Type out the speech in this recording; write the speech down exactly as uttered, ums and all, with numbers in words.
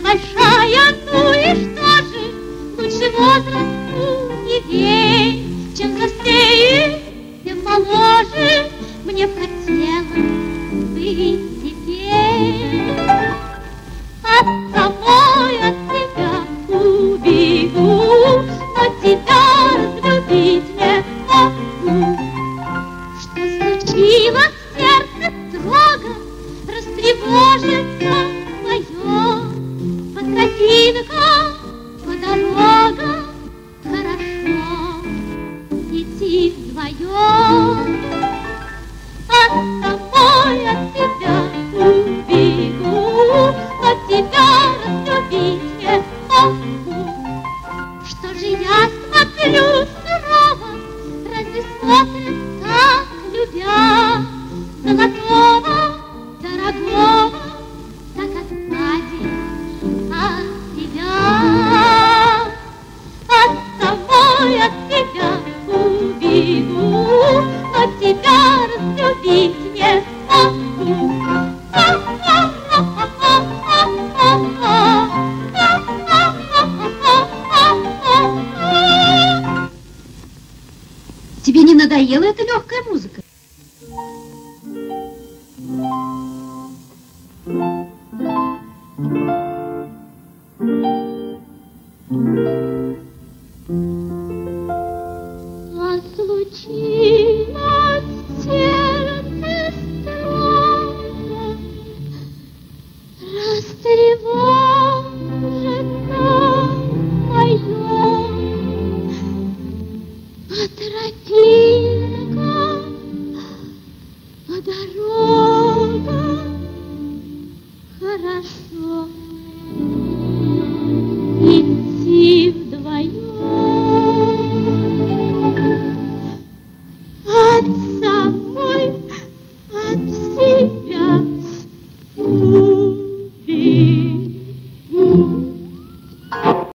большая, ну и что же? Лучше возрасту не верь, чем взрослеешь, тем моложе. Мне хотелось быть теперь. От самой от тебя убегу, но тебя разлюбить не могу. Что случилось, сердце строго растревожится мое. По тропинкам, по дорогам хорошо идти вдвоем. От самой от тебя убегу, но тебя разлюбить не могу. Что же я смотрю сурово, разве смотрят так, любя золотого, дорогого, так отвадить от тебя. От самой от тебя убегу, но тебя разлюбить не могу. Тебе не надоела эта легкая музыка?